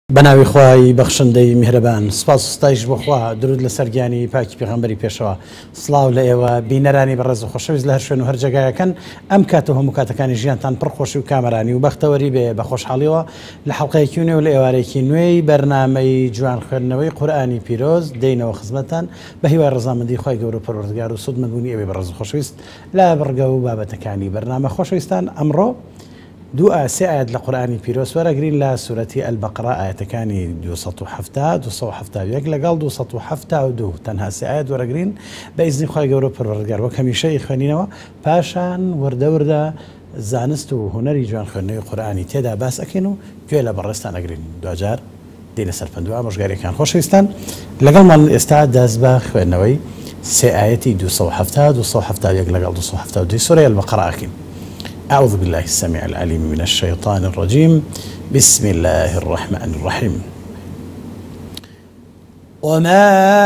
بناوی خوای بخشندەی میهرەبان سپاس و ستایش بۆ خوا درود لەسەر گیانی پاکی پێغەمبەری پێشەوە سڵاو لە ئێوە بینەرانی بەڕێز و خۆشەویست لە هەر شوێن و هەر جێگایەکەن ئەم کاتە هەموو کاتەکانی ژیانتان پڕخۆشی و کامەرانی و بەختەوەری بێ بە خۆشحاڵیەوە لە حەڵقەیەکی نوێ و لە ئێوارێکی نوێی بەرنامەی جوان خوێندنەوەی قورئانی پیرۆز دێینەوە خزمەتتان بە هیوای ڕەزامەندی خوای گەورە پەروەردگار و سودمەبوونی ئێوەی بەڕێز و خۆشەویست لە بڕگە و بابەتەکانی بەرنامە خۆشەویستان ئەمڕۆ دو سێ ئاەت لە قورئانی پیرۆز وەرەگرین لە سورەتی ئەلبەقرە ئاەتەکانی 270 لەگەڵ 272 تەنها سێ ئاەت وەرەگرین بە ئیزنی خوای گەورە پەروەردگار وەک هەمیشەی خوێنینەوە پاشان وردە زانست و هونەری جوان خوێندنەوەی قورئانی تێدا باس ئەکەین و گوێ لە بەڕێستان ئەگرین دوجار دێ لەسەر پندوە ئامۆژگاریەکان خۆشەویستان لەگەڵمان ئێستا دەست بە خوێندنەوەی سێ ئاەتی 271 لەگەڵ 272 سورەی ئەلبەقرە ئەکەین. أعوذ بالله السميع العليم من الشيطان الرجيم بسم الله الرحمن الرحيم وما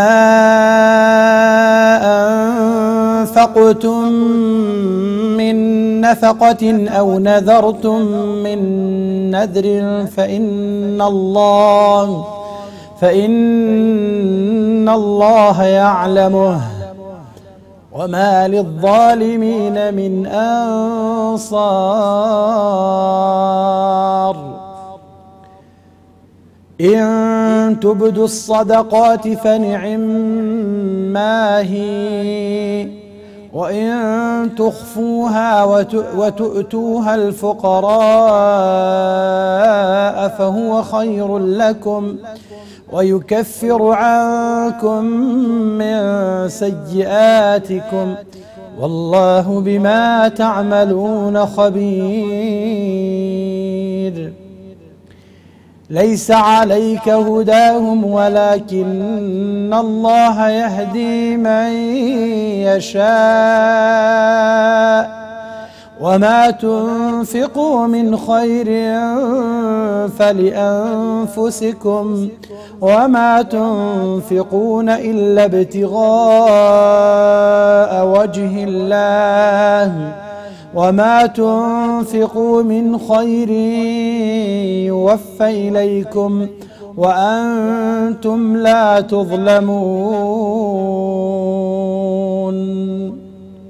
أنفقتم من نفقة أو نذرتم من نذر فإن الله يعلمه وما للظالمين من أنصار إن تبدوا الصدقات فنعما هي وإن تخفوها وتؤتوها الفقراء فهو خير لكم ويكفر عنكم من سيئاتكم والله بما تعملون خبير ليس عليك هداهم ولكن الله يهدي من يشاء وما تنفقوا من خير فلأنفسكم وما تنفقون إلا ابتغاء وجه الله وما تنفقوا من خير يوفى إليكم وأنتم لا تظلمون.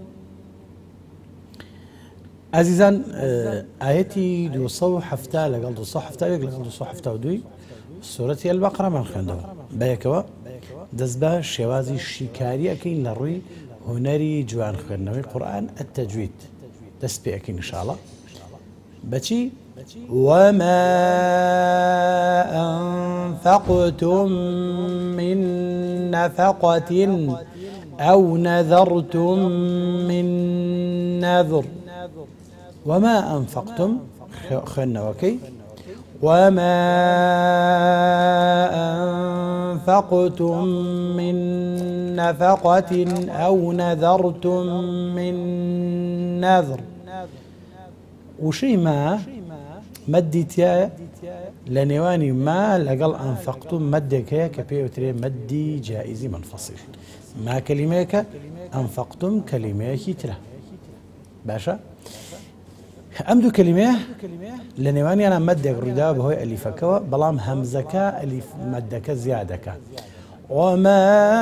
عزیزان آیەتی 270 لەگەڵ 271 لەگەڵ 272 سورەتی ئەلبەقرەمان خوێندەوە بەیەکەوە دەست بە شێوازی شیکاری ئەکەین لە ڕووی هونەری جوان خوێندنەوەی قورئان ئەتەجوید دەست پێ ئەکەین ئینشاءڵڵا بەچی وما أنفقتم من نفقة أو نذرتم من نذر وما أنفقتم خنوكي وما أنفقتم من نفقة أو نذرتم من نذر وشي ما مديتيا لنواني ما لقل أنفقتم مدك كبيوتري مدي جائزي منفصل ما كلميك أنفقتم كلميك ترى باشا ئەم دوو کەلیمە لە نێوانیانە مەدێک ڕوویدا بەهۆی ئەلیفەکەوە بەڵام هەمزەکە ئەلیف مەدەکە زیادەکە وما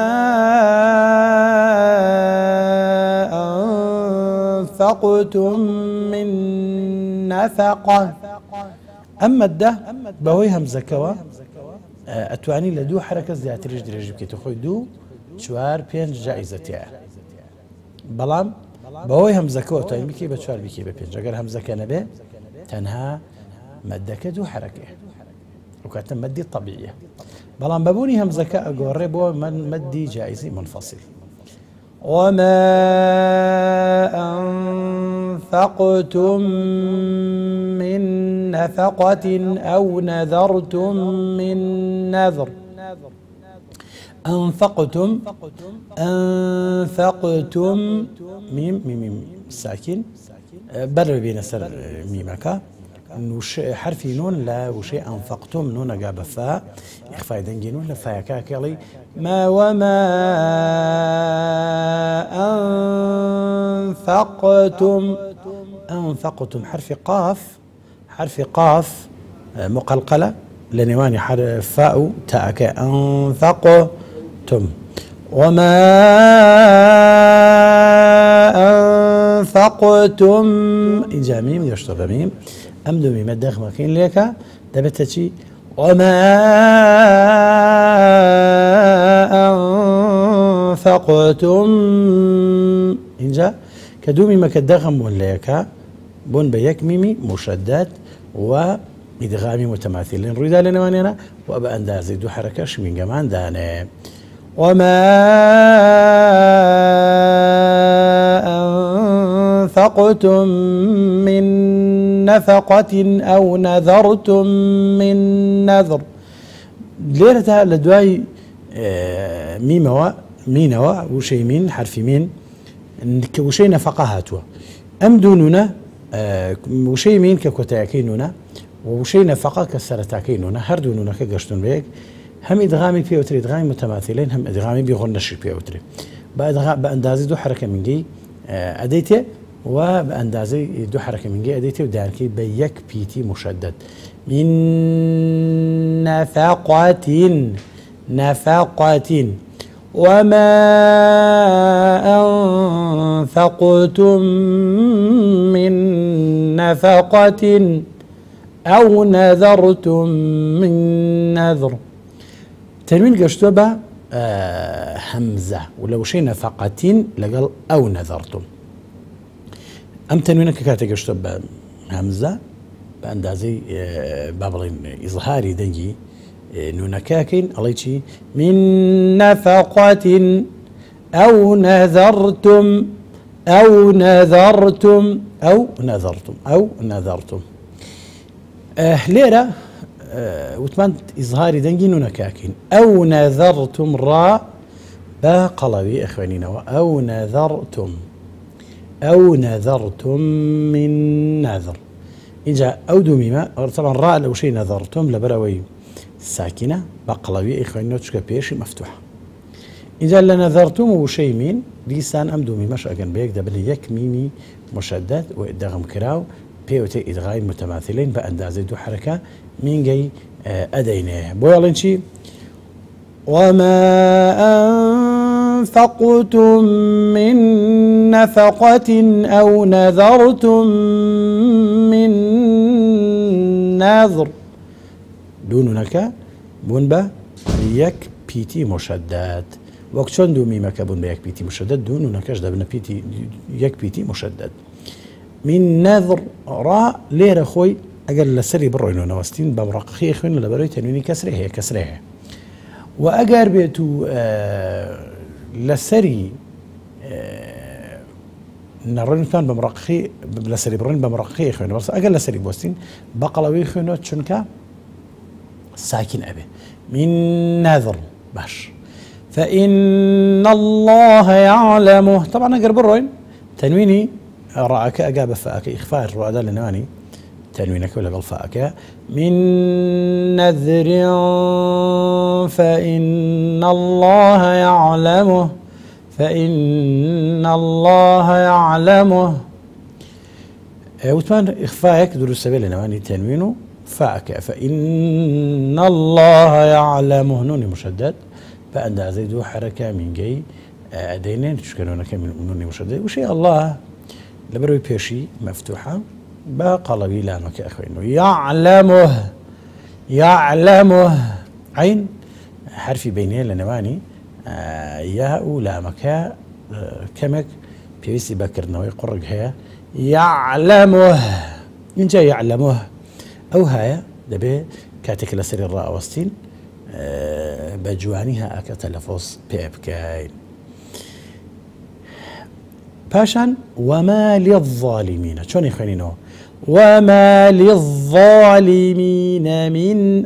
أنفقتم من نفقة ئەم مەدە بەهۆی هەمزەکەوە ئەتوانی لە دوو حرەکە زیاتریش درێژی بکەیت خۆی 2 4 5 جائزەتیە بەڵام بەهۆی هەمزەکەەوە توانین بکەی بە 4 بکەی بە 5 ئەگەر هەمزەکە نەبێ تەنها مەدەکە دوو حرەکەیە وکاتە مەدی طەبیعیە بەڵام بەبوونی هەمزەکە ئەگۆڕێ بۆ مەدی جائزی منفصل وما أنفقتم من نفقة أو نذرتم من نذر أنفقتم ميم ساكن بر بين سر ميمك حرفي نون لا وشي أنفقتم نون قاب فاء إخفاء دنجنون لفاء كاكلي ما وما أنفقتم حرف قاف مقلقلة لنواني حرف فاء تاءك أنفقتم وما أنفقتم إنجا ميم يشتغل بميم أمدو ميم الداخل مكين ليك دبتتي وما أنفقتم إنجا كدومي ما كدغم وليك بون بيك ميمي مشدد وإدغامي متماثلين رويدا لنوانينا وأبا أندازي دو حركة من كمان داني وما أنفقتم من نفقة أو نذرتم من نذر ليرتها لدواي مينوا وشي مين حرف مين وشي نفقة هاتوا أم دوننا وشي مين ككوتاكينونا وشي نفقة كسرتاكينونا هر دوننا كقشتون بيك هم إدغامي بيوتري إدغامي متماثلين هم إدغامي بيغنش بيوتري بأندازي دو حركة من جي أديتي وبأندازي دو حركة من جي أديتي ودانكي بيك بيتي مشدد من نفقة وما أنفقتم من نفقة أو نذرتم من نذر تنوين قشتوبة همزة ولو شي نفقة لقال أو نذرتم أم تنوينك كاتي قشتوبة همزة بأندازي بابلين إظهاري دنجي نونكاكين عليتي من نفقة أو نذرتم ليرة وتمان إظهاري دنجي نونكاكين أو نذرتم را باقلبي إخوانينا أو نذرتم من نذر إجا أو دوميما طبعا راء لو شيء نذرتم لبروي ساكنة بقلبي إخوانينا تشكى بيشي مفتوحة إذا لنذرتم وشي مين لسان أم دوميما شاكن بيك دبل يك ميمي مشدد وإدغام كراو بيوتي إدغاي متماثلين بأندازي دو حركة مين جاي أدينه بويلنشي وما أنفقتم من نفقة أو نذرتم من نذر دونك بونبا يك بيتي مشدد وقتشون دو ميمك بون بيك بيتي مشدد دونك دبنا بيتي يك بيتي مشدد من نذر راء ليرة خوي أقل لسري بروينو نواستين بمرقخي خوين لبروي تنويني كسره وأقر بيتو لسري نرن كان بمرقخي لسري برين بمرقخي خوين بس أقل لسري بوستين بقلوي خوينو تشنكا ساكن أبي من نذر باش فإن الله يعلمه طبعا أقر بروين تنويني راك أجاب فاك إخفاء الرؤى لنواني تنوينك ولا بالفاك من نذر فإن الله يعلمه وثمان إخفاءك دروس سبيل لنواني تنوينه فاك فإن الله يعلمه نوني مشدد فأندى زيدو حركة من جاي أدينين تشكلونك من نوني مشدد وشيء الله لبروي بيشي مفتوحة بقلبي لامك أخوينه يعلمه عين حرفي بينين لنواني ياء لامك كمك بيسي بكرنا ويقرق هيا يعلمه إن جاء يعلمه أو هيا دبي كاتك لسر الراء وستين بجوانيها أكا تلفظ بيبكاين باشان وما للظالمين شلون يخلينه وما للظالمين من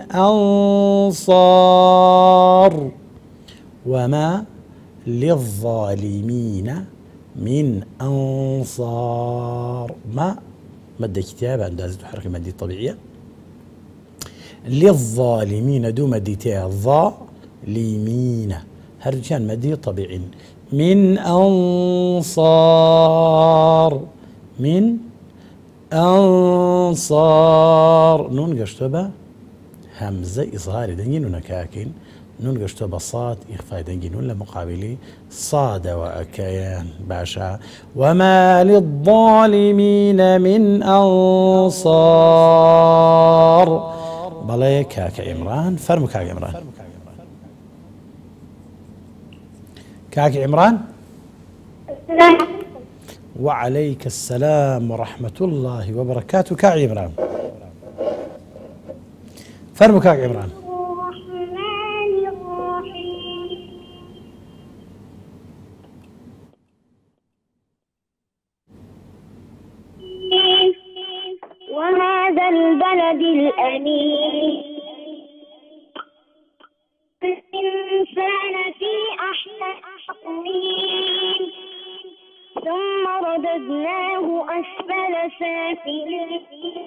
أنصار وما للظالمين من أنصار ما مد كتاب أندازة حركة مادية طبيعية للظالمين دو مديتها ظالمين هرج كان مادية طبيعي من أنصار نون قشتبه همزة إظهار دنجين ونكاكين نون قشتو بصات إخفاء دنجين ولا مقابلي صاد وأكيان باشا وما للظالمين من أنصار بلى كاك عمران فرمو كاك عمران كاك عمران وعليك السلام ورحمة الله وبركاته كاك عمران فرمو كاك عمران وهذا البلد الأمين الإنسان في أحسن تقويم ثم رددناه أسفل سافلين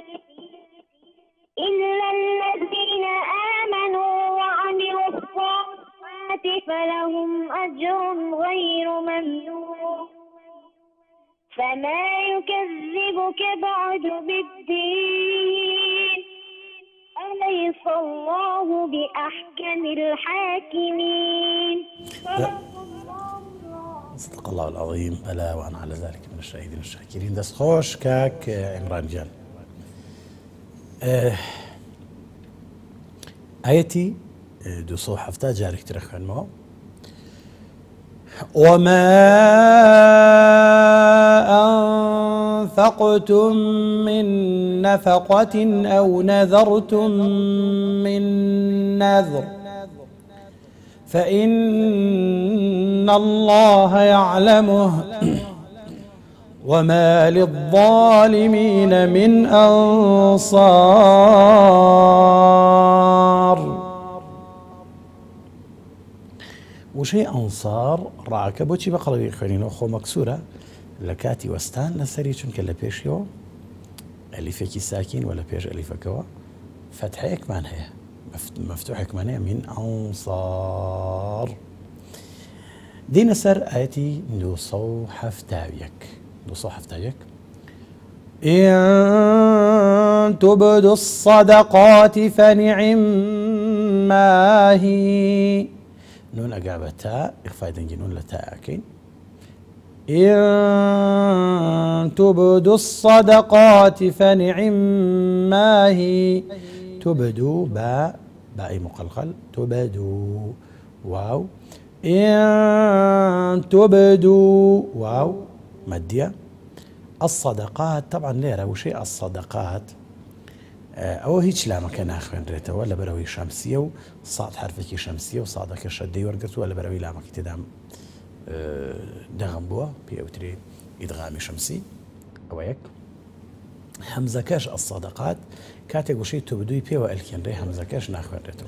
إلا الذين آمنوا وعملوا الصالحات فلهم أجر غير ممنون فما يكذبك بعد بالدين أليس الله بأحكم الحاكمين صدق الله العظيم ألا وأنا على ذلك من الشاهدين الشاكرين دست خوش كاك عمران جان آيتي دو صوح حفتا جارك ترخوان مو وما أنفقتم من نفقة أو نذرتم من نذر فإن الله يعلمه وما للظالمين من أنصار وشي أنصار راك بوشي بقلبي خوانين أخو مكسورة لكاتي وستان لسري چونك لبيشيو أليفكي ساكن ولا بيش أليفكوا فتحة إكمان هي مفتوح إكمان هي من أنصار دين سر آياتي دو صو حفتاويك إن تبدوا الصدقات فنعم ما هي نون أقابتها إخفاء دنجي نون لتاكين إن تبدوا الصدقات فنعم ما هي تبدوا باء مقلقل تبدوا واو إن تبدوا واو مدية الصدقات طبعا ليرة وشيء الصدقات أو هيك لا مكان آخر ريته ولا بروي شمسية وصاد حرفك شمسية وصادك شدي ورقت ولا بروي لا مكان تدام دغم بوا بيوتري إدغامي شمسي أو هيك همزة كاش الصدقات كاتي وشيء تبدوي بيو الكين ري همزة كاش ناخر ريته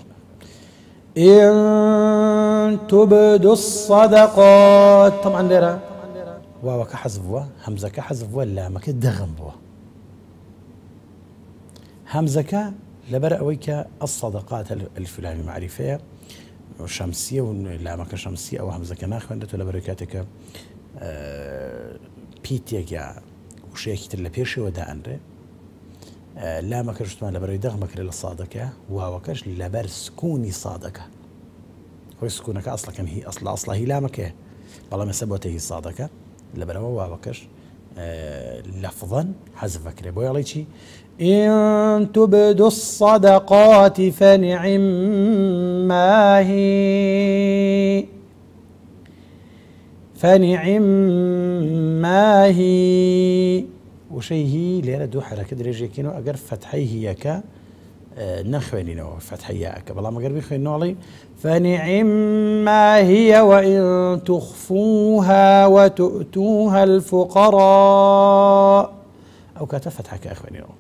إن تبدوا الصدقات طبعا ليرة واو كحذف همزة كحذف ولا مكان دغم بوا همزة لبر أويك الصدقات الفلانية معرفية شمسية ولا مكان شمسية أو همزة ناخذ عندك ولا بركاتك بيتيجا وشيء كتير لبيشي ودا أنري لا مكان شتمان لبر يدغ مكان للصادقة وهوكش لبر سكوني صادقة هو سكونك أصلا كان هي أصلا هي لا مكان والله ما سبوته هي صادقة لبر وهوكش لفظا حذف فكرة بوي على شيء إن تبدوا الصدقات فنعم ما هي وشي هي ليرة دو حركة دريجي كينو أقر فتحي هي كا نخواني نو فتحي هيك بلا ما أقر بيخواني علي فنعم ما هي وإن تخفوها وتؤتوها الفقراء أو كتفتحة كأخواني نو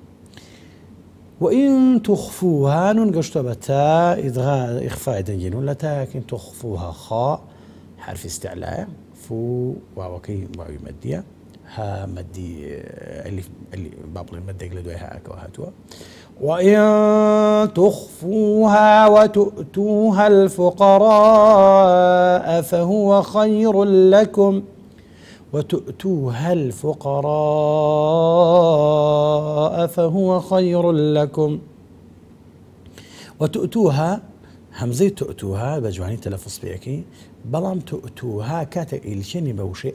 وإن تخفوها ننقشتو بتا إدغاء إخفاء دنجين ولا تاكن تخفوها خاء حرف استعلاء فو واوكي واو مدية ها مدي اللي بابل المدة يقلدوها أكوهاتوا وإن تخفوها وتؤتوها الفقراء فهو خير لكم وتؤتوها همزي تؤتوها بجواني تلفظ بيكي بلام تؤتوها كاتك إلشيني بوشي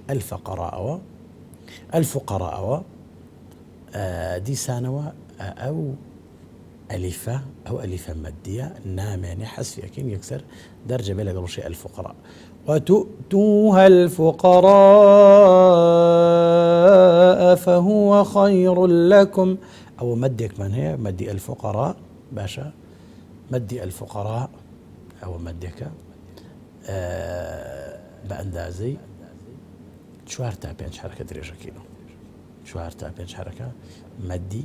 الفقراء دي سانوا أو ألفة أو ألفة مادية نامعني حسف يكين يكسر درجة بلا قبل شيء الفقراء وتؤتوها الفقراء فهو خير لكم أو مدك من هي مدي الفقراء باشا مدي الفقراء أو مدك بأندازي شوارتا بينش حركة دريجة كيلو شوارتا بينش حركة مدي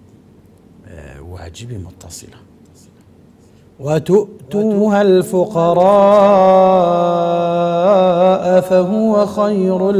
واجبي متصلة وتؤتوها الفقراء فهو خير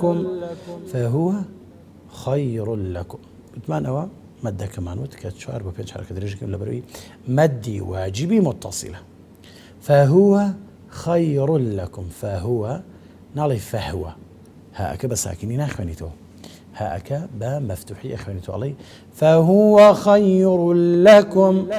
لكم بتمعنى مادة كمان وتكات شعر ببينش حركة دريجة ولا بروي مدي واجبي متصلة فهو خير لكم فهو نالي فهو هاك بساكنين أخوانيتو هاك با مفتوحي أخوانيتو علي فهو خير لكم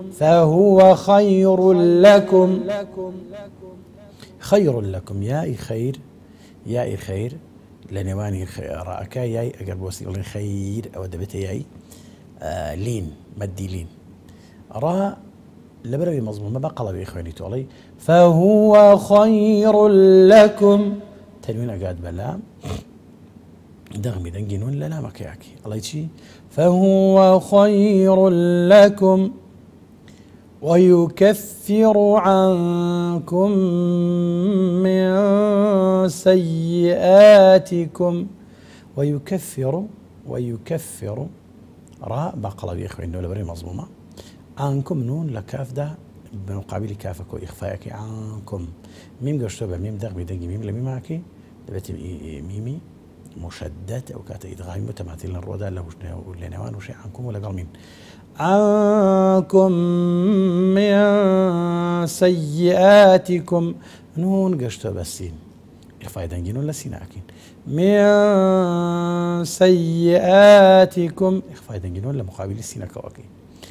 خير لكم يا خير لنواني راك ياي اقرب وسيل خير او دبت ياي لين مدي لين را لبروي مضمون ما بقى لي اخواني علي فهو خير لكم تنوين اقاد بلا دغمي دنجين ولا لا مكياكي الله يجي فهو خير لكم ويكفر عنكم من سيئاتكم ويكفر راء باقلا بيخوي انه لبري مظلومة عنكم نون لكاف ده بمقابل كافك وإخفائك عنكم ميم قشتوبة ميم دغ بدنجي ميم لمي معكي دبت ميمي مشدد أو كات إدغام متماثل للرودا له لنوان وشيء عنكم ولا قال مين عنكم من سيئاتكم نون قشتو بسين إخفاء دنجين ولا سيناكين من سيئاتكم إخفاء دنجين ولا مقابل السيناك وكي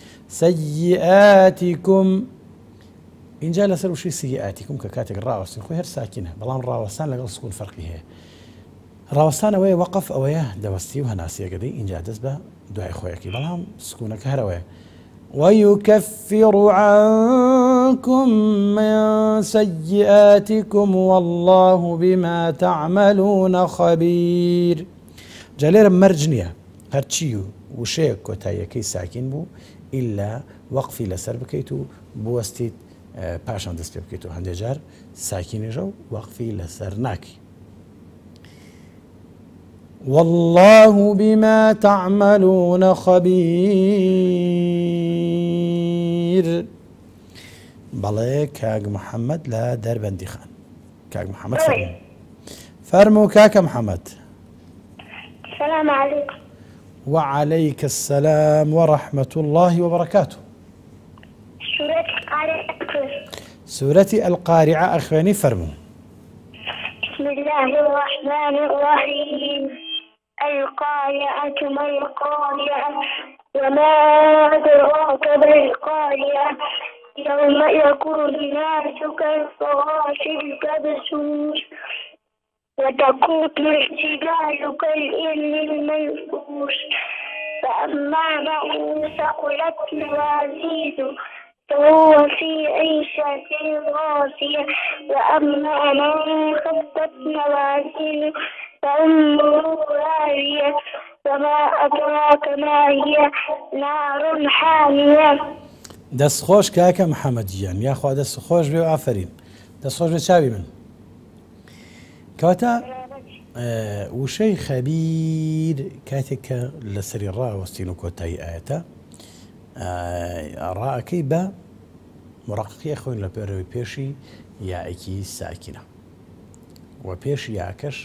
سيئاتكم إن جاء لسر وشي سيئاتكم ككاتك الراوسين خوي هر ساكنة بلان الراوسان لقل سكون فرقي هي راوسان وي وقف أويه دوستي وهناسية قدي إن جاء دزبه دعي خوياكي بلان سكونك هروي ويكفر عنكم من سيئاتكم والله بما تعملون خبير جالير مرجنية هرتشيو وشيك كوتايكي ساكن بو إلا وقفي لسر بكيتو بوستيت باشان دست بكيتو هندي جار ساكن جو وقفي لسر ناكي والله بما تعملون خبير بلى كاك محمد لا دربندي خان كاك محمد فرمو كاك محمد السلام عليكم. وعليك السلام ورحمة الله وبركاته. سورة القارعة أخواني فرمو. بسم الله الرحمن الرحيم. القارعة ما القارعة وما أدراك ما القارعة يوم يكون الناس كالفراش الكبسوس وتكون الجبال كالإبل المنفوش فأما من ثقلت موازينه فهو في عيشة راضية وأما من خفت موازينه فأمه هاوية وما أدراك ما هي نار حامية. دست خوش كاكا محمد جيان يا أخوة دست خوش بيو آفرين دست خوش بتشاوي من كواتا وشي خبير كاتك لسري الراء وستينو كوتاي آياتا راء كيبا مرققي أخوين لبيروي بيشي يا إكي ساكنة وبيشي ياكش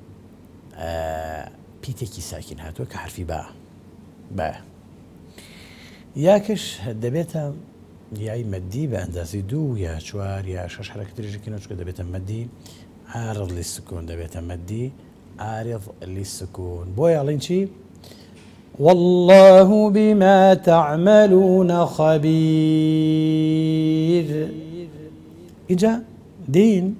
بيتكي ساكن هاتو كحرفي باء ياكش دبيتا ياي مدي بأندازي دو يا شوار يا شش حركة رجل كينوش دبيتا مدي عارض للسكون دبيتا مدي عارض للسكون بويا لينشي والله بما تعملون خبير. إجا دين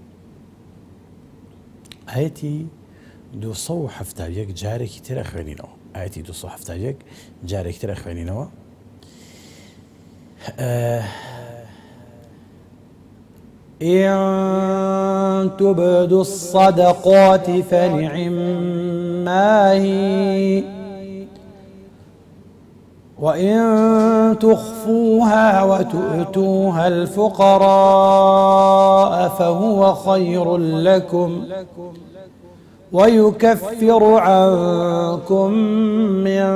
آيتي 271 جارێکی تر ئەخوێنینەوە. ئاەتی 271 جارێکی تر ئەخوێنینەوە. إن تبدوا الصدقات فنعما هي وإن تخفوها وتؤتوها الفقراء فهو خير لكم ويكفر عنكم من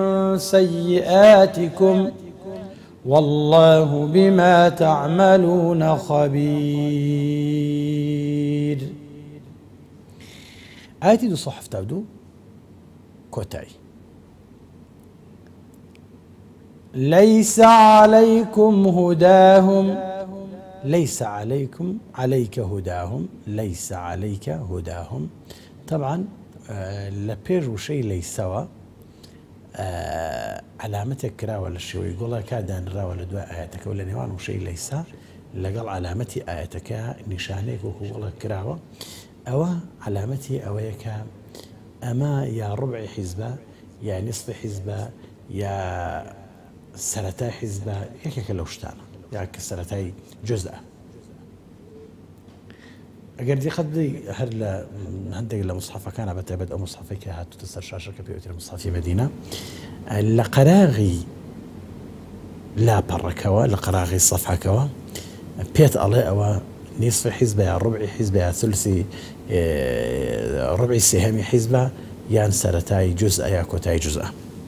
سيئاتكم والله بما تعملون خبير. آياتي دو صحف تابدو كوتاي. ليس عليكم هداهم ليس عليكم عليك هداهم ليس عليك هداهم. طبعا لبير وشي ليسوا علامتك كرا ولا شيء يقول لك هذا نرى ولا دواء آياتك ولا نوان وشي ليس لقال علامتي آياتك نشانك وهو كراوة أو علامتي أويك أما يا ربع حزبة يا نصف حزبة يا سرتاي حزبة ياك لو شتانا ياك سرتاي جزء أجر دي قد هر هندق لمصحفة كان بتعبد أو مصحفك هاتو تسر شاشة كبيوتر مصحفي مدينة لقراغي لا بركوا لقراغي صفحة كوا بيت الله أو نصف حزبة يا ربع حزبة يا ثلثي ربع سهامي حزبة يا سرتاي جزء يا كوتاي جزء.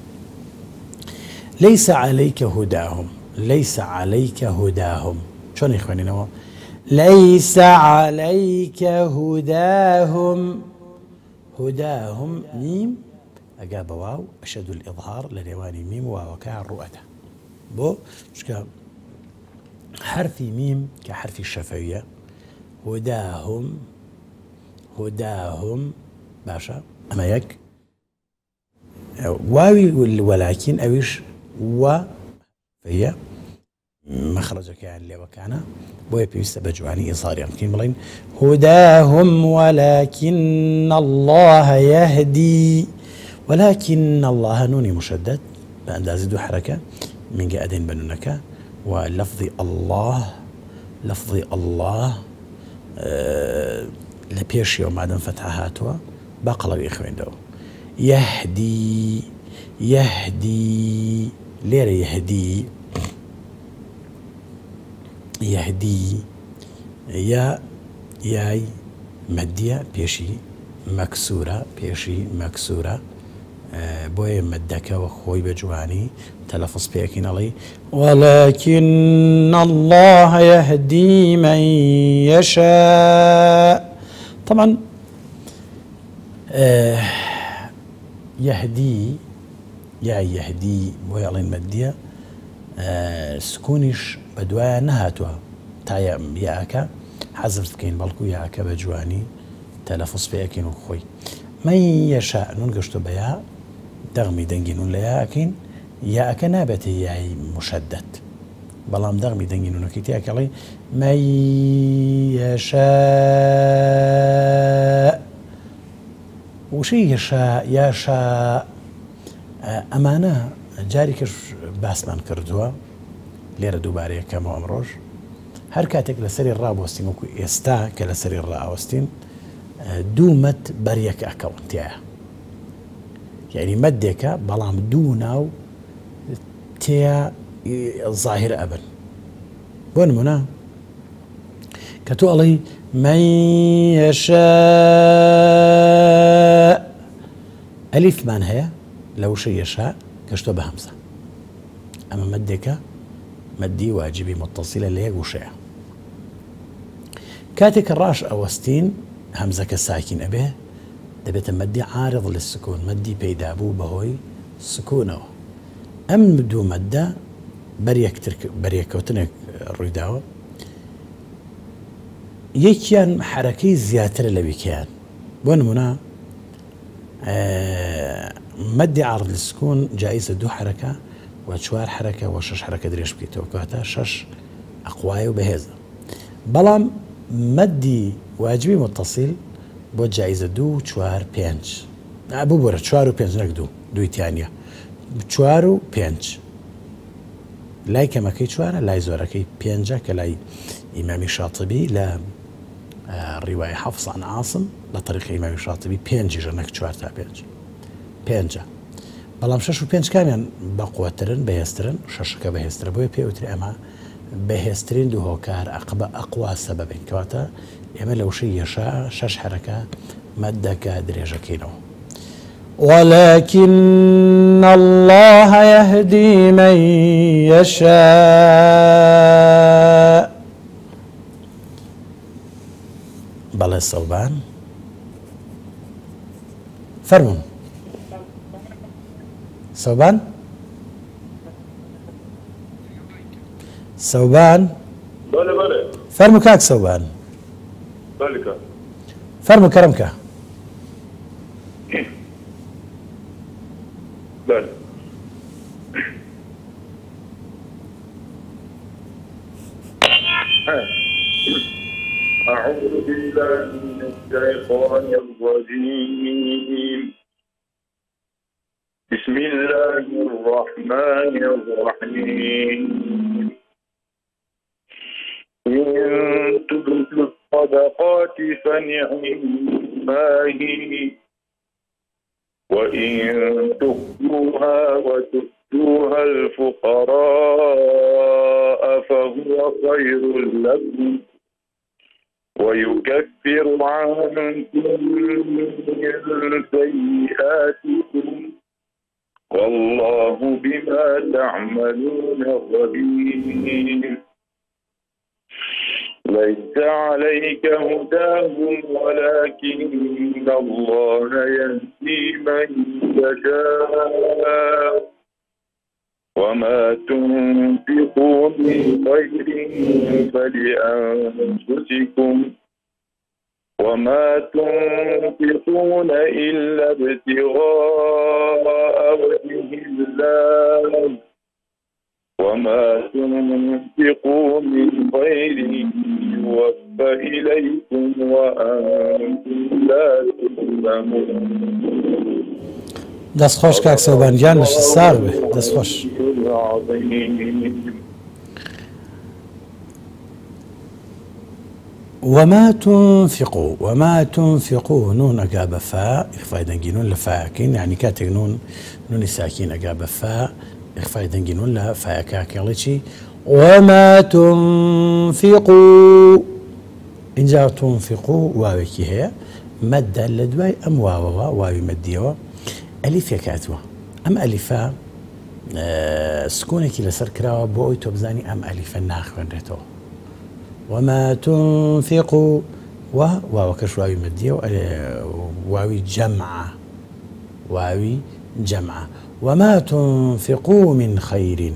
ليس عليك هداهم ليس عليك هداهم. شلون يا إخواني نوا ليس عليك هداهم هداهم ميم أجاب واو أشد الإظهار لنواني ميم واو كا الرؤته بو شكا حرف ميم كحرف الشفوية هداهم هداهم باشا أما يك واوي ولكن أويش وهي مخرجك يعني اللي وكان بوي بيست بجواني إصاري يمكن ملين هداهم ولكن الله يهدي ولكن الله نوني مشدد بأندازد حركة من قاعدين بنونك ولفظ الله لفظ الله لبيش يوم عدم فتحاتها باقلب إخوين دو يهدي يهدي ليرة يهدي يهدي يا ياي مدية بيشي مكسورة بيشي مكسورة بوي مدك وخوي بجواني تلفظ بيكين علي ولكن الله يهدي من يشاء. طبعا يهدي يا يهدي بوي علي مدية سكونش بدوايا نهاتها تايا ياكا حذف كين بلكو ياكا بجواني تلفظ بيكين وخوي من يشاء ننقشتو بيا دغمي دنجين لياكين ياكا نابتي ياي مشدد بلام دغمي دنجين نكيتياك علي من يشاء وشي يشاء يشاء أمانة جاريكش باسمان كردوها ليرة دوبارية كما أمروج هر كاتك لسري الراب وستين وكو يستا كلسري الراب وستين دومت بريك أكاونتيا يعني مدك بلام دوناو تيا ظاهر أبن بون منا كتو علي من يشاء ألف من هي لو شيء يشاء كشتو بهمزة أما مدك مدي واجبي متصلة ليه وشيء كاتك الراش أوستين همزة كساكن أبيه دبت مدي عارض للسكون مدي بيدابو بهوي سكونه أم دو مدة بريك وتنك الريداوة يكيان حركي زياتر لبي كيان بون منا مد عرض للسكون جائزة 2 حركة و4 حركة و6 حركة دريش بكيتو كواتا 6 أقواي وبهذا. بلام مدي واجبي متصل بو جائزة 2 4 5 أبو بورا 4 و 5 نك 2 تانية 4 و 5 لاي كما كي 4 لاي زوركي 5 كلاي إمام شاطبي لا رواية حفص عن عاصم لطريق إمام الشاطبي 5 جنك 4 تا 5 بەڵام 6 و 5 کامیان بەقوترن بەهێزترن و 6 کە بەهێزترە بۆیە پێوتری ئەمە بەهێزترین دوو هۆکار عقبە ئەقوا سەبەبین کەواتە ئێمە لەو شەی یەشا 6 حرەکە مەدەکە درێژەکەینەوە. ولكن الله يهدي من يشاء. بەڵێ سەوبان فەرمون سەوبان سەوبان فەرمو کاک سەوبان فەرمو کەرەمکە. أعوذ بالله من الشيطان الرجيم بسم الله الرحمن الرحيم إن تبدوا الصدقات فنعما هي وإن تخفوها وتؤتوها الفقراء فهو خير لكم ويكفر عنكم من سيئاتكم والله بما تعملون خبير. ليس عليك هداهم ولكن الله يهدي من يشاء وما تنفقوا من خير فلأنفسكم وما تنفقون إلا ابتغاء وجه الله وما تنفقوا من خير يوفى إليكم وأنتم لا تظلمون. دەست خۆش کاک سەوبانگیان لەش ساغ بێ دەست خۆش. وما تنفقوا نون أقاب فاء إخفاء دنجنون لفاكين يعني كاتك نون ساكين أقاب فاء إخفاء دنجنون لفاء كاكيلتي وما تنفقوا إن جاء تنفقوا واوكي هي مادة لدواي أم واوي مديوة ألف يكاتوا أم ألفا سكونك لسر كراوة بوي توبزاني أم ألفا ناخوان ريتو وما تنفقوا واو كش واوي مدية واوي جمعة وما تنفقوا من خير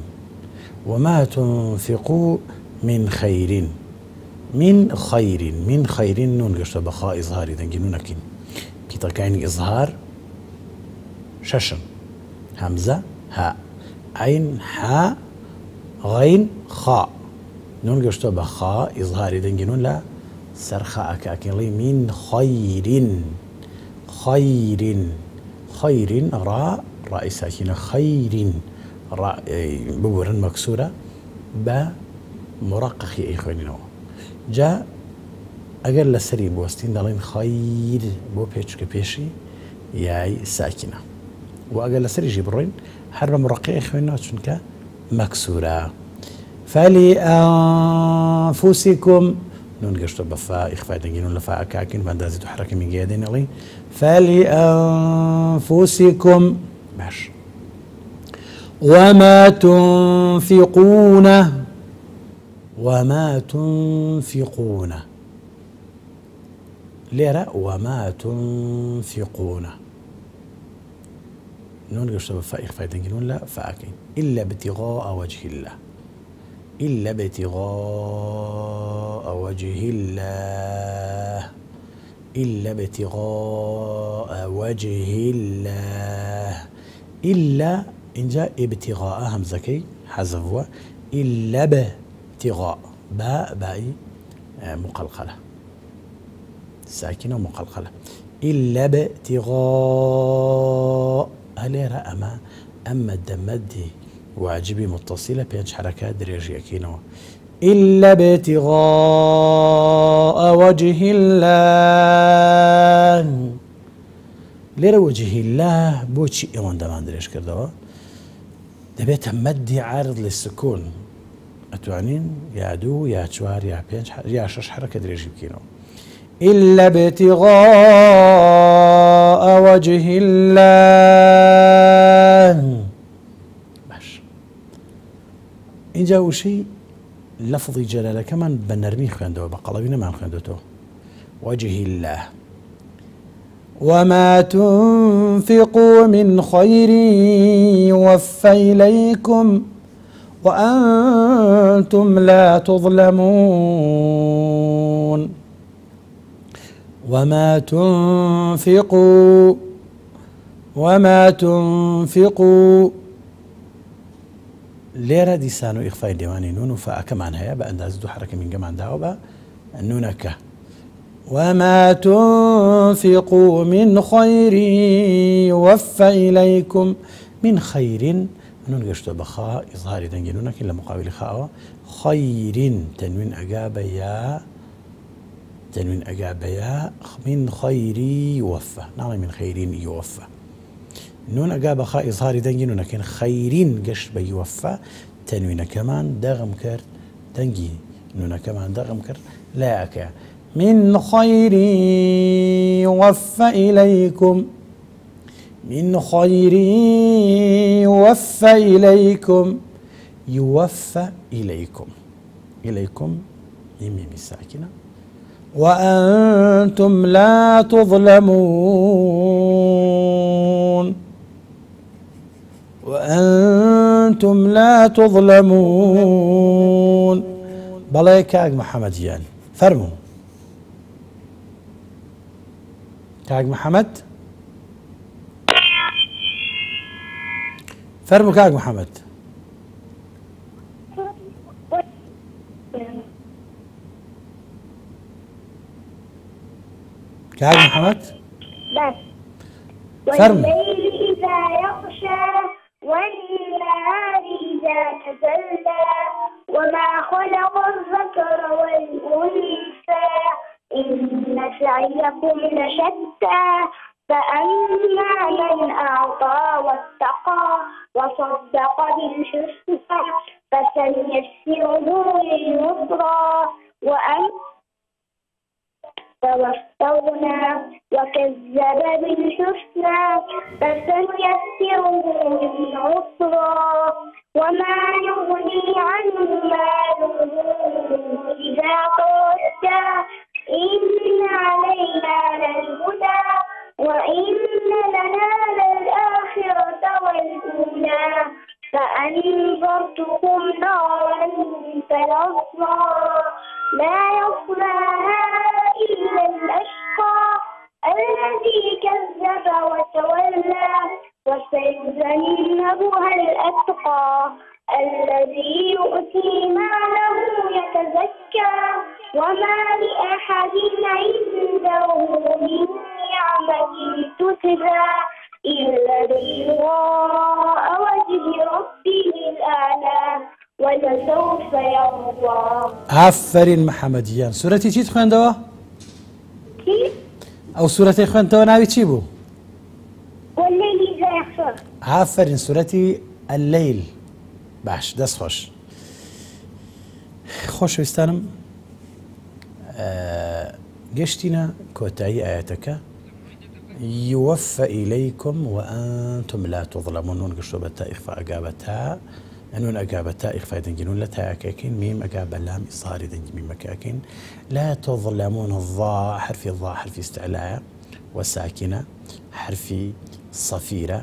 من خير نون قشت بخاء إظهار إذا جنونكين كتاكاين إظهار ششن همزة هاء عين حاء غين خاء نون قشتو بخاء إظهار إذن جنون لا سرخاء كاكين لي من خير راء ساكنة خير راء بورا مكسورة بمرقخ إخواننا جاء أقل لسري بوستين دالين خير بو بيشك بيشي ياي ساكنة وأقل لسري جبرين حرب مرقخ إخواننا شنك مكسورة فلأنفسكم نون قشتو بفاء إخفاء تنجينون لفاء كاكين فاندازي تحرك من قيادين علي فلأنفسكم باش وما تنفقون ليرة وما تنفقون نون قشتو بفاء إخفاء تنجينون لا فاكين إلا ابتغاء وجه الله إلا ابتغاء وجه الله إلا إن جاء ابتغاء همزكي حذفوا إلا ابتغاء باء مقلقلة ساكنة ومقلقلة إلا ابتغاء هليرا أما الدمدي واجبي متصلة بينش حركات دريجي أكينو إلا ابتغاء وجه الله ليرا وجه الله بوشي إيوان دمان دريج كردوا دبيت مدي عارض للسكون أتوانين يا دو يا تشوار يا بينش يا شش حركة دريجي بكينو إلا ابتغاء وجه الله باش إن جاء شيء لفظي جلالة كمان بنرمي خواندو بقلبنا ما خواندوتو وجه الله وما تنفقوا من خير يوفى إليكم وأنتم لا تظلمون وما تنفقوا ليرة ديسانو إخفاء ديواني نون وفاء كمان هيا بأنداز دو حركة من جمع داوبا نونك وما تنفقوا من خير يوفى إليكم من خير نون قشتو بخاء إظهار دنجنونك إلا مقابل خاء خير تنوين أجاب يا من خير يوفى نعم من خير يوفى نون أجاب خاء إظهار دنجنون لكن خير قشت بيوفى تنوين كمان دغم كر دنجي نون كمان دغم كر لا أكا من خير يوفى إليكم من خير يوفى إليكم يميم الساكنة وأنتم لا تظلمون بلاي كاج محمديان فرموا كاج محمد فرموا كاج محمد كاج محمد بس والليل إذا يغشى والنهار إذا تجلى وما خلق الذكر والأنثى إن سعيكم لشتى فأما من أعطى واتقى وصدق بالحسنى فسنيسره لليسرى وأما واستغنى وكذب بالحسنى فسنيسره للعسرى وما يغني عنه ماله إذا تردى إن علينا للهدى وإن لنا للآخرة والأولى فأنذرتكم نارا تلظى لا يصلاها إلا الأشقى الذي كذب وتولى وسيجنبها الأتقى الذي يؤتي ماله يتزكى وما لأحد عنده من نعمة تجزى إلا ابتغاء وجه ربه الأعلى ولسوف يرضى. عفرين محمديان سورتي چی خوێندەوە؟ كيف؟ أو سورتي خوێندەوە ناوی چی بوو؟ والليل إذا يغشى. عفرين سورتي الليل. باش دەست خۆش. خۆشەویستانم گەشتینە کۆتایی ئاەتەکە يوفى إليكم وأنتم لا تظلمون نون قشتو بتا إخفاء أقابتها نون أقابتها إخفاء دنجنون لتا أكاكين ميم أقاب اللام إصهار دنج ميم أكاكين لا تظلمون الضاء حرف الضاء حرف استعلاء والساكنة حرف صفيرة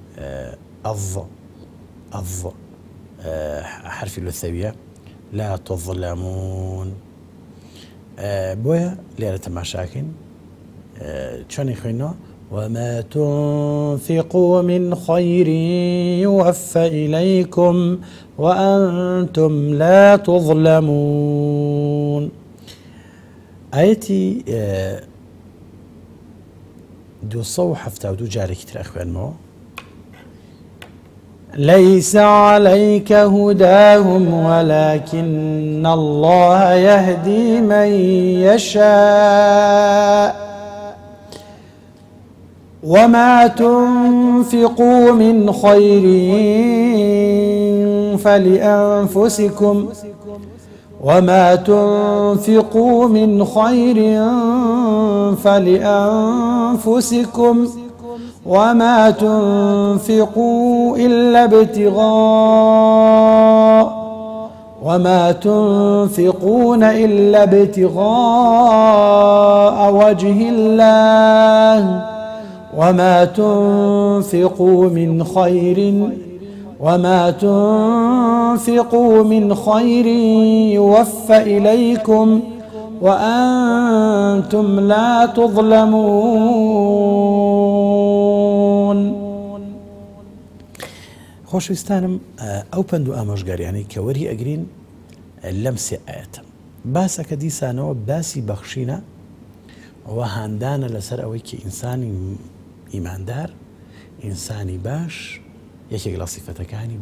الض حرف اللثوية لا تظلمون بويا ليلة مشاكين چۆنی خوێنەوە وما تنفقوا من خير يوفى إليكم وأنتم لا تظلمون. آيتي 272 جاري كتير أخوان ليس عليك هداهم ولكن الله يهدي من يشاء وما تنفقوا من خير فلأنفسكم وما تنفقوا من خير فلأنفسكم وما تنفقوا إلا وما تنفقون إلا ابتغاء وجه الله وما تنفقوا من خير يوفى إليكم وأنتم لا تظلمون. خۆشەویستانم ئەو پند و ئامۆژگاریانەی کە وەری ئەگرین لەم سێ ئاەتە باسەکە دیسانەوە باسی بەخشینە ئەوە هاندانە لەسەر ئەوەی کە ئینسانی ئیماندار ئینسانی باش یەکێک لە سیفەتەکانی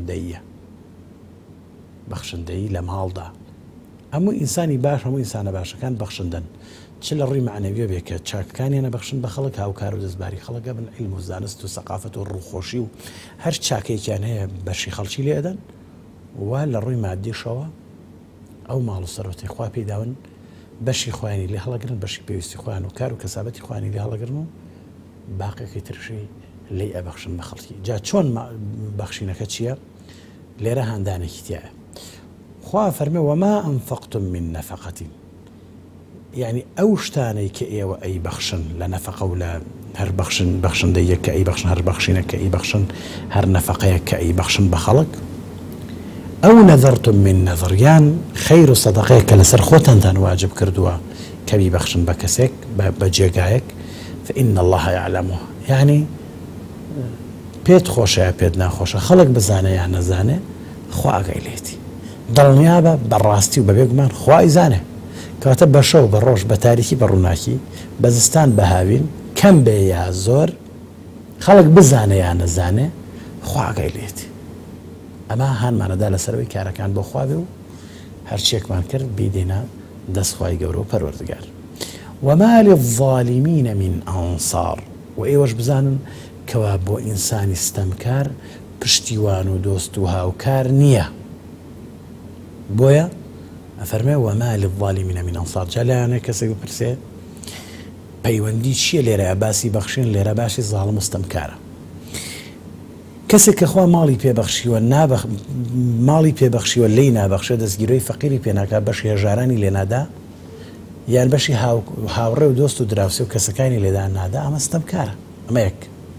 بەخشندەیی لە ماڵدا هەموو ئینسانی باش هەموو ئینسانە باشەکان بەخشندن چ لە ڕووی معنەویە بێ کە چاکەکانیانە بەخشن بە خەڵک هاوکار و دەستباری خەڵکە بن عیلم و زانست و سەقافەت و ڕووخۆشی و هەر چاکەیەکیان هەیە بەشی خەڵکی لێ ئەدەن وا لە ڕووی مادیشەوە ئەو ماڵ و سەرۆتەی خوا پێداون بەشی خوانی لێ هەڵەگرن بەشی پێویستی خوان و کار و کەسابەتی خوانی لێ هەڵەگرن و باقیەکەی ترشی لێی ئەبەخشن بە خەڵکی جا چۆن بەخشینەکە چییە لێرە هاندانێکی تایە خوا فەرمێ وما أنفقتم من نفقة يعني ئەو شتانەی کە ئێوە ئەی بەخشن لە نەفەقە و لە هەر بەخشندەیە کە ئەی بەخشن هەر بەخشینە کە ئەی بەخشن هەر نەفەقەیە کە ئەی بەخشن بە خەڵک ئەو نەذەرتم من نەذڕیان خەیر و سەدەقەیە کە لەسەر خۆتانتان واجب کردووە کەوی بەخشن بە کەسێک بە جێگایەک فإن الله يعلمه يعني پێت خۆشەیە پێت ناخۆشە خەڵک بزانێ یان نەزانێ خوا ئاگای لێتی دڵنیابە بەڕاستی و بەبێ گومان خوای زانێ کەواتە بە شەو بە ڕۆژ بە تاریکی بە ڕووناکی بە زستان بە هاوین کەم بێ یا زۆر خەڵک بزانێ یان نەزانێ خوا ئاگای لێتی ئەمە هانمانەدا لەسەرەوەی کارەکان بۆ خوا بێ و هەرچیەکمان کرد بیدێنە دەستخوای گەورە و پەروەردگار وما للظالمين من أنصار و ئێوەش بزانن کەوا بۆ ئینسانی ستەمکار پشتیوان و دۆست و هاوکار نییە بۆیە ئەفەرمێ وما للظالمين من أنصار جا لایەنێ کەسێک بپرسێ پەیوەندی چییە لێرە باسی بەخشین لێرە باشی زاڵم و ستەمکارە کەسێک کە خوا ماڵی پێبەخشیوە ماڵی پێبەخشیوە لی نابەخشێ دەستگیرۆی فەقیری پێناکە بەشی هێژارانی لێ نادا یان بەشی هاوڕێ و دۆست و دراوسێ و کەسەکانی لێدا نادا ئەمە ستەمکارە ئەمە یەک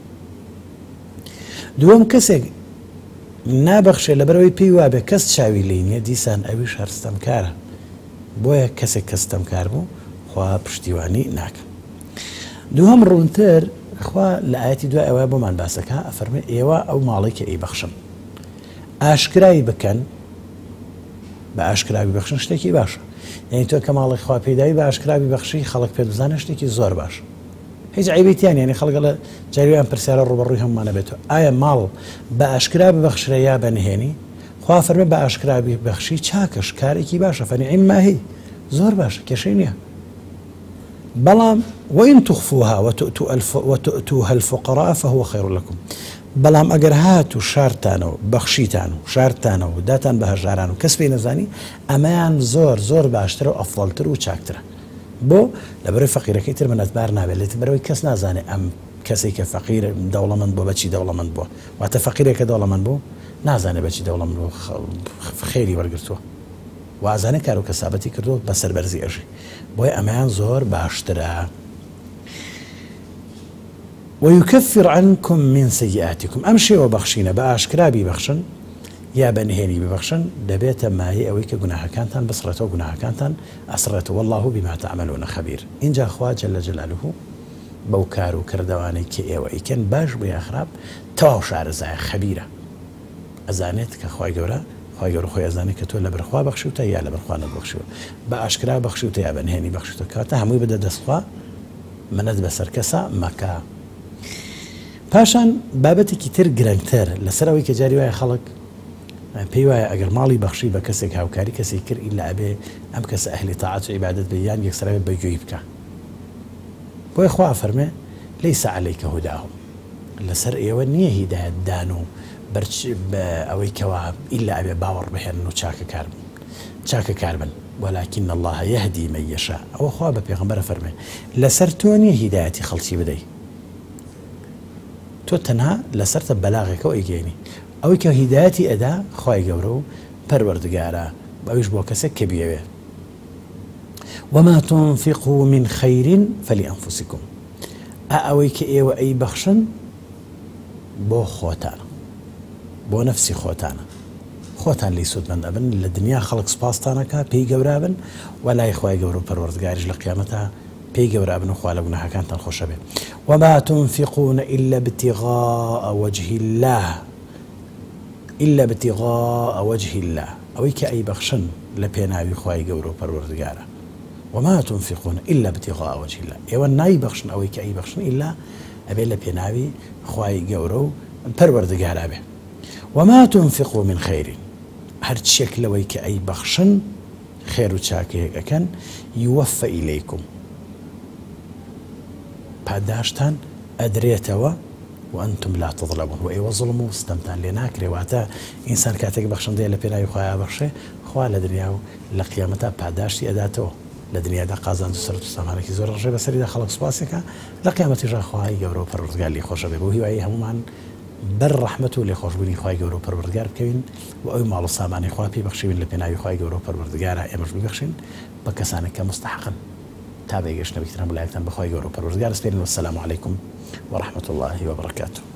دووەم کەسێک نابەخشێ لەبەرەوەی پێی وابێ کەس چاوی لێ نییە دیسان ئەویش هەر ستەمکارە بۆیە کەسێک کە ستەمکار بوو خوا پشتیوانی ناکە دووەم ڕوونتر خوا لە ئاەتی دوای ئەوە بۆمان باسەکە ئەفەرمێ ئێوە ئەو ماڵی کە ئەی بەخشن ئاشکرایی بکەن بە ئاشکراوی بەخشن شتێکی باشە یعنی تۆ کە ماڵی خوا پێداوی بە ئاشکراوی بەخشی خەڵک پێ بزانە شتێکی زۆر باش هیچ عیبێتیان یعنی خەڵک لە جاریویان پرسیارە ڕوبەڕووی هەمومانە بێتەوە ئایا ماڵ بە ئاشکرا ببەخشرە یا بەنهێنی خوا فەرمێ بە ئاشکراوی بەخشی چاکەش کارێکی باشە فەنیعم ماهی زۆر باشە کێشەی نییە بەڵام وإن تخفوها وتؤتوها الفقراء فهو خير لكم بەڵام ئەگەر هات و شارتانەوە بەخشیتان و شارتانەوە و داتان بە هەژاران و کەس پێی نەزانی ئەمەیان زۆر باشترە و ئەفڵتر و چاکترە بۆ لەبەرەوەی فەقیرەکەی تر منەتبار نابێت لێت بەرەوەی کەس نازانێ ئەم کەسێک کە فەقیر دەوڵەمەند بۆ بەچی دەوڵەمەند بووە واتە فەقیرێکە دەوڵەمەند بوو نازانێ بەچی دەوڵەمەند بوو خێری وەرگرتووە وازانێ کار و کەسابەتی کردو بە سەربەرزی ئەژی بۆیە ئەمەیان زۆر باشترە ويكفر عنكم من سيئاتكم ئەم شێوە بەخشینە بە ئاشکرابی بەخشن یا بەنهێنی ببەخشن دەبێتە مایە ئەوەی کە گوناهەکانتان بسڕێتەوە گوناهەکانتان ئەسڕێتەوە والله بما تعملون خبير اینجا خوا جل جلاله بەو کار و کردەوانەی کە ئێوە ئیکەن باش بۆ یاخراپ تەواو شارەزایە خەبیرە ئەزانێت کە خی گەورە خۆی ئەزانێت کە تۆ لە بەرخوا بەخشیوتە یا لە بەرخوا نەبەخشیوە بە ئاشکرا بەخشیوتە یا بەنهێنی بەخشیوتە کاتە هەمووی بدە دەستخوا منەت بەسەر کەسە مەکە. پاشان بابەتێکی تر گرنگتر لەسەرەوەی کە جاری وایە خەڵک پێی وایە ئەگەر ماڵی بەخشی بە کەسێک هاوکاری کەسی کرد ئیلا ئەبێ ئەم کەسە ئەهلی تاعات و عیبادەت بێ یان یەکسەرەوێت بەگوێی بکە. بۆیە خوا فەرمێ لەیسە عەلەیکە هوداهم لەسەر ئێوە نییە هیدایەت دان و ئەوەی کەوا ئیلا ئەبێ باوەڕ بهێنن و چاکە کار بن ولكن الله يهدي من يشاء ئەوە خوا بە پێغەمبەرە فەرمێ لەسەر تۆ نییە هیدایەتی خەڵکی بدەیت تۆ تەنها لەسەرتە بەلاغێکەوە ئەیگەینی ئەوەی کە هیدایەتی ئەدا خوای گەورە و پەروەردگارە ئەویش بۆ کەسێک کە بیەوێ. وما تنفقوا من خير فلأنفسكم ئەوەی کە ئێوە ئەی بەخشن بۆ خۆتانە بۆ نەفسی خۆتان لی سوودمەند ئەبن لە دنیا خەڵک سوپاستانەکە پێی گەورابن وەلای خوای گەورە و پەروەردگاریش لە قیامەتە پێی گەورابن و خوا لە گوناهەکانتان خۆشە بێ. وما تنفقون إلا ابتغاء وجه الله ئەوەی کە ئەی بەخشن لە پێناوی خوای گەورە و پەروەردگارە. وما تنفقون إلا ابتغاء وجه الله ئێوە نای بەخشن ئەوەی کە ئەی بەخشن ئیلا ئەبێ لە پێناوی خوای گەورە و پەروەردگارە بێ. وما تنفقوا من خير هەرچێک لەوەی کە ئەی بەخشن خێر و چاکەیەک ئەکەن يوفى إليكم پاداشتان ئەدرێتەوە وأنتم لا تظلمون و ئێوە زڵم و ستەمتان لێ ناکرێ واتە ئینسان کاتێک بەخشندەیە لە پێناوی خۆیان بەخشێ خوا لە دنیا و لە قیامەتە پاداشتی ئەداتەوە لە دنیادا قازاند و سەرەت و سامانێکی زۆر ڕژێ بەسەریدا خەڵک سوپاسێکە لە قیامەتیژا خوای گەورە و پەروەردگار لێی خۆشە بێ بۆ هیوایی هەمومان بەر ڕەحمەت و لێخۆشبوونی خوای گەورە و پەروەردگار بکەوین و ئەوی ماڵ و سامانی خوا پێی بەخشیوین لە پێناوی خوای گەورە و پەروەردگارە ئێمەش ببەخشین بە کەسانێک کە مستحقن تا بێگەشتنەوەی تران بەلایەکتان بەخوای گەورە و پەروەردگار سپێرین. والسلام علیکم ورحمة الله وبركاته.